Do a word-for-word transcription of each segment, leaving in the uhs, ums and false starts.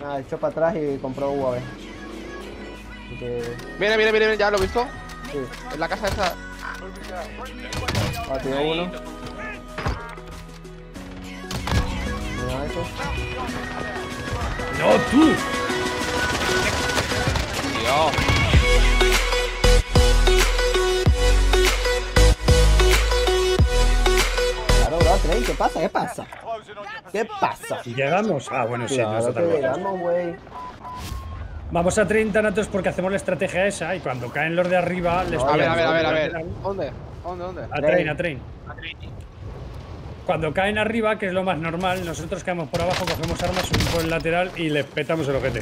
Ah, echó para atrás y compró U A V. Que... Viene, viene, viene, ya lo he visto. Sí. En la casa esa. Ah, tiró uno. Mira eso. ¡No, tú! Dios. Claro, bro, Trey, ¿qué pasa? ¿Qué pasa? ¿Qué pasa? ¿Y llegamos? Ah, bueno, sí, no Claro está que tan lejos. llegamos, güey. Vamos a treinta natos porque hacemos la estrategia esa y cuando caen los de arriba les No, A ver, a pillamos ver, a ver, a por ver. lateral. ¿Dónde? ¿Dónde, dónde? A train, a train. Cuando caen arriba, que es lo más normal, nosotros caemos por abajo, cogemos armas, subimos por el lateral y les petamos el ojete.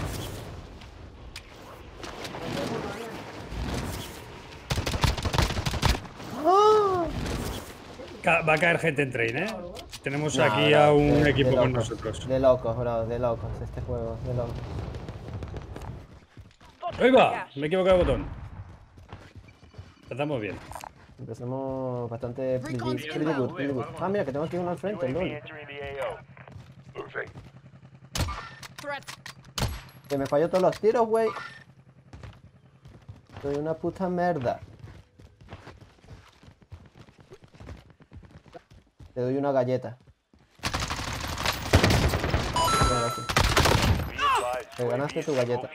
Ca- Va a caer gente en train, ¿eh? Tenemos No, aquí bro, a un de- equipo de con locos, nosotros. De locos, bro, de locos este juego, de locos. ¡Ahí va! Me he equivocado de botón. Empezamos bien. Empezamos bastante pretty, pretty good, pretty good. Ah, mira, que tengo aquí uno al frente, lol. Que me falló todos los tiros, güey. Soy una puta merda. Te doy una galleta. Gracias. Te ganaste tu galleta.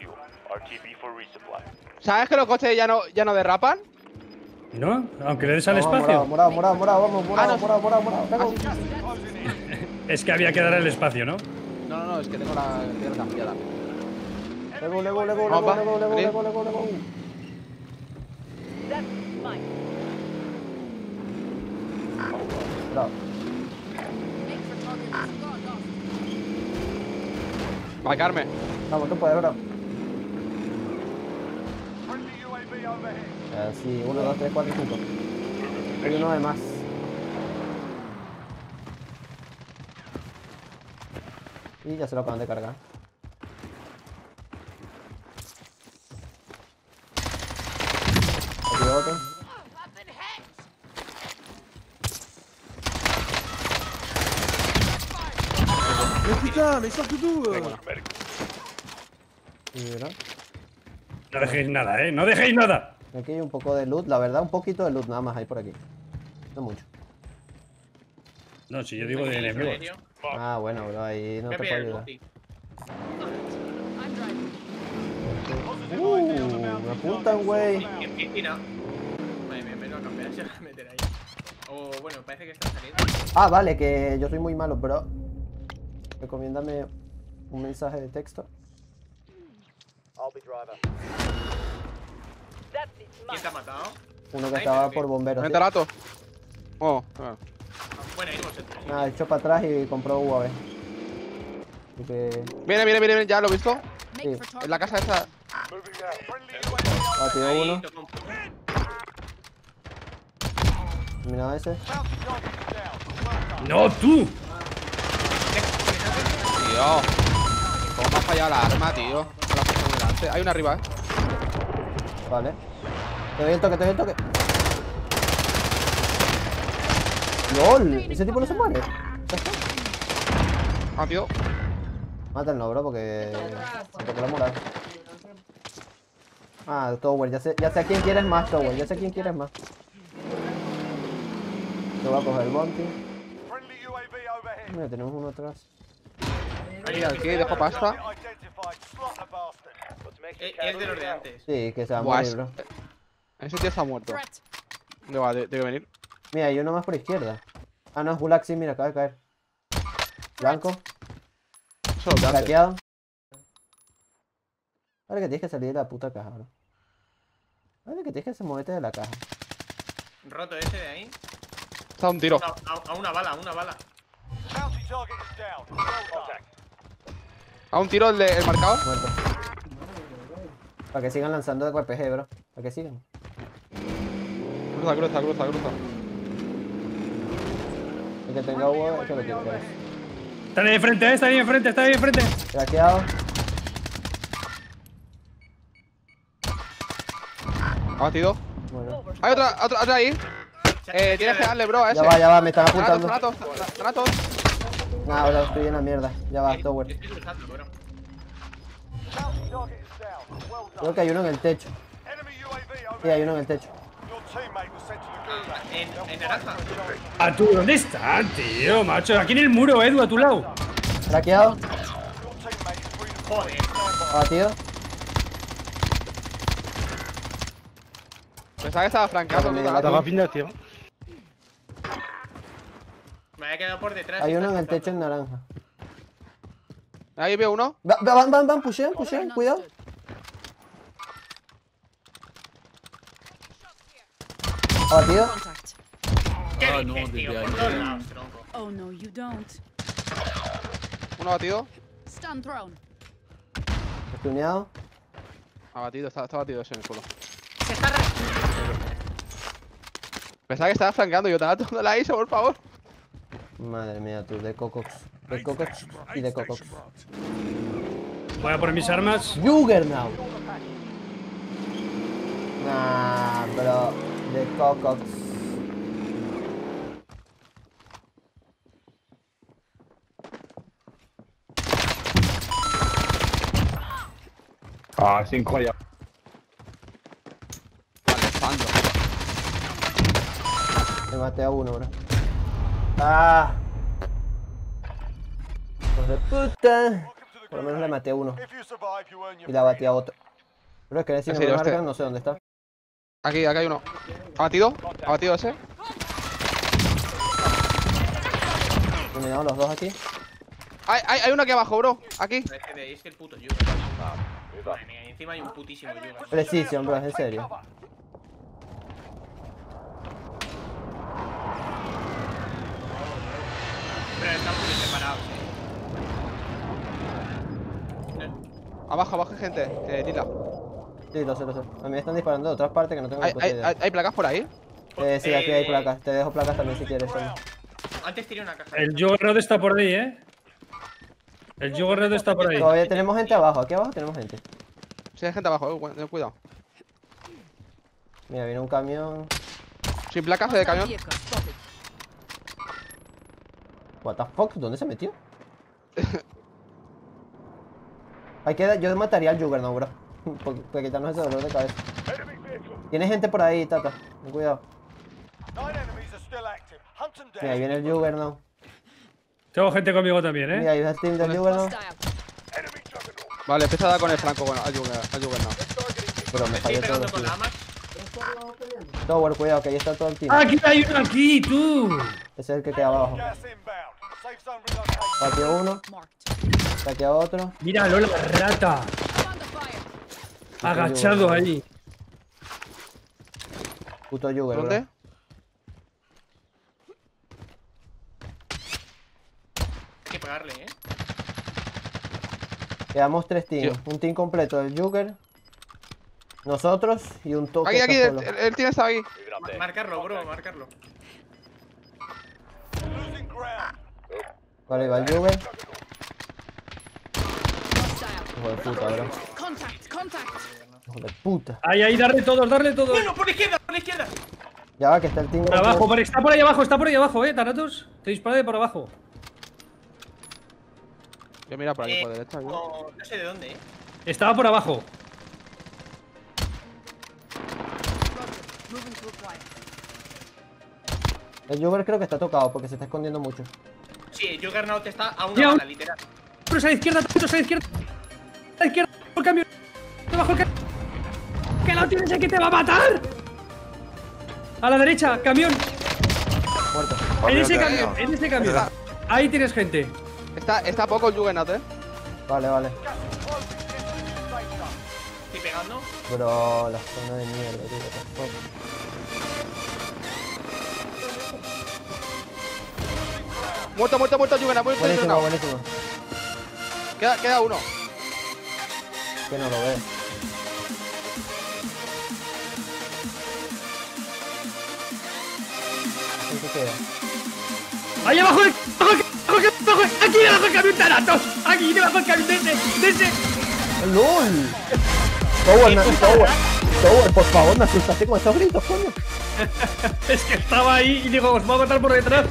¿Sabes que los coches ya no, ya no derrapan? ¿No? Aunque le des al Vamos, espacio. morado, morado, morado, morado, vamos, morado, Ah, no. morado, morado, morado. Venga. Es que había que dar el espacio, ¿no? No, no, no, es que tengo la tierra cambiada. Lego, lego, lego, Vamos, lego, va, lego, lego, venid. lego, lego, lego. Bravo. Va, Carmen. Vamos, tú puedes, bro. Eh, sí, uno, dos, tres, cuatro, cinco. Hay uno de más. Y ya se lo acaban de cargar. Aquí otro. Mais putain, mais sors tout. Y mira, No dejéis nada, ¿eh? ¡No dejéis nada! aquí hay un poco de loot, la verdad, un poquito de loot nada más hay por aquí. No mucho. No, si yo digo de enemigos. Ah, bueno, bro, ahí no te puedo ayudar. Uh, me apuntan, güey. En piscina. Madre mía, me lo a cambiar, se va a meter ahí. O bueno, parece que está saliendo. Ah, vale, que yo soy muy malo, bro. Recomiéndame un mensaje de texto. ¿Quién te ha matado? Uno que estaba por bomberos. Vente, rato. Oh, ah. Bueno, ahí hemos hecho. Ah, echó para atrás y compró U A V. Así que... Viene, viene, viene, ya lo he visto. Sí. En la casa esa. Ah, tiró uno. Toco un- Mira ese. ¡No, tú! Tío. ¿Cómo me ha fallado la arma, tío? Me la ha puesto muy delante. Hay una arriba, eh. Vale. Te doy el toque, te doy el toque. ¡Lol! Ese tipo no se muere. Ya está. Ah, tío. Mátenlo, bro, porque... Se tocó la moral. Ah, Tower, ya sé, ya sé a quién quieres más, Tower. Ya sé a quién quieres más. Te voy a coger el bounty. Mira, tenemos uno atrás. Aquí, aquí, dejo pasta. Eh, Es de los de antes. Sí, que se va a Buah, morir, es- bro. Ese tío está muerto. ¿Dónde va? De- Debe venir. Mira, hay uno más por izquierda. Ah, no, es Gulag, sí, mira, acaba de caer. Blanco, Eso es lo de antes. craqueado. Ahora que tienes que salir de la puta caja, bro. Ahora que tienes que moverte de la caja. Roto ese de ahí. Está un tiro. A, a- a una bala, a una bala. A un tiro el, de, el marcado. Muerto. Para que sigan lanzando de R P G, bro. Para que sigan. Cruza, cruza, cruza, cruza. El que tenga U A V, que lo tiene. Está ahí enfrente, ¿eh? Está ahí enfrente, está ahí enfrente. Craqueado. Abatido. Bueno. Hay otra, otra, otra ahí. Eh, tienes que darle, bro, a ese. Ya va, ya va, me están Thanatos, apuntando. Thanatos, Thanatos. Nah, bro, estoy en la mierda. Ya va, Tower. Yo estoy cruzando, bro. Creo que hay uno en el techo. Sí, hay uno en el techo. En, en naranja. ¿A tú dónde está, tío, macho? Aquí en el muro, Edu, a tu lado. Craqueado. Joder. Abatido. Pensaba que estaba franqueado. Vale, ¿no? vale. Estaba pinta, tío. Me había quedado por detrás. Hay y uno está en el techo en explotando. naranja. Ahí veo uno. Va- va- Van, van, van, pushean, pushean, cuidado. Abatido. Contact. ¿Qué Ah, dices, no, tío? desde Por ahí. todos lados, tronco. Oh no, you don't. Uno abatido. Stun thrown. Estuneado. Abatido, está, está abatido ese en el suelo. Se está re... Pensaba que estaba flanqueando. Yo estaba tomando la ISO, por favor. Madre mía, tú, de Cocox. De Cocox y de Cocox. Voy a por mis armas. Juggernaut. Nah, bro. De Cocox. Ah, cinco allá. Vale, Sando. Me maté a uno, bro. Ah. Hijos de puta. Por lo menos le maté a uno. Y la batí a otro. Pero es que si ¿En no me serio, este? marcan, no sé dónde está. Aquí, aquí hay uno. Abatido. Abatido ese. Terminados los dos aquí. Hay, hay, hay uno aquí abajo, bro. Aquí. Es que veis que el puto Yuga. Madre mía, y encima hay un putísimo Yuga. Precision, bro, en serio. Pero están muy separados, eh. Abajo, abajo hay gente. Eh, Lila. Sí, lo sé, lo sé. A mí me están disparando de otras partes que no tengo ni ¿Hay, puta hay, idea. hay, hay placas por ahí? Eh, sí, aquí hay Eh, placas. Te dejo placas también si quieres. Tony. Antes tiré una caja. El Juggernaut está por ahí, ¿eh? El Juggernaut está por ahí. Todavía tenemos gente abajo. Aquí abajo tenemos gente. Sí, hay gente abajo, eh. cu- Ten cuidado. Mira, viene un camión. Sin placas de camión. Vehicle spotted. What the fuck, ¿dónde se metió? Hay que, yo mataría al Juggernaut, bro. Por- Para quitarnos ese dolor de cabeza. Tiene gente por ahí, Tata. Ten cuidado. Mira, ahí viene el Juggernaut. Tengo gente conmigo también, Mira, ¿eh? ahí está el team del Juggernaut. Hostile. Vale, empieza a dar con el franco bueno, al Jugger- al Juggernaut. Pero me Estoy falló todo. pegando con la Amax. Tower, cuidado, que ahí está todo el team. Aquí hay uno, aquí, tú. Ese es el que queda abajo. Batió uno, Marked. saqué a otro. Míralo, la rata. Under fire. Agachado ahí. Puto Jugger, ¿Dónde? bro. Hay que pegarle, eh. Quedamos tres teams. Yo- Un team completo del Jugger. Nosotros y un toque. Aquí, aquí, el, solo. el, el team está ahí. Ma- Marcarlo, bro, marcarlo. Vale, va el Jugger. Hostile. Hijo de puta, bro. Contact. Contact. Hijo de puta. Ahí, ahí, darle todos, darle todos. Bueno, por la izquierda, por la izquierda. Ya va, que está el team. Por abajo, por- está por ahí abajo, está por ahí abajo, eh, Thanatos. Te dispara de por abajo. Yo mira por aquí, Eh, por derecha. yo. no, no sé de dónde, eh. Estaba por abajo. Moving to acquire. El Jugger creo que está tocado porque se está escondiendo mucho. Sí, el Juggernaut está a Ya, una un- bala, literal. Pero a la izquierda, Thanatos, a la izquierda. A la izquierda, el camión. Debajo el camión. ¡Que lo tienes aquí, te va a matar! A la derecha, camión. Muerto. En ese camión, en ese camión. Ahí tienes gente. Está, está poco el Juggernaut, eh. Vale, vale. Estoy pegando. Bro, la zona de mierda, tío. what the fuck. Muerto, muerto, muerto el Juggernaut. Muerto el Buenísimo, Juggernaut. buenísimo. Queda, queda uno. Que no lo ve. ¿Qué queda? Ahí abajo, el, abajo, el- abajo, el- abajo, el- aquí debajo el camión, Thanatos. Aquí debajo el camión, de ese, de ese. ¡Lol! Tower, na- Tower, Tower, por favor, me asustaste con esos gritos, coño. Es que estaba ahí y digo, os va a matar por detrás.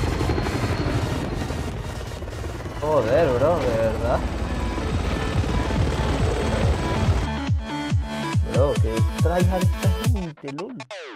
Joder, bro, de verdad. Bro, que tryhard esta gente, lol.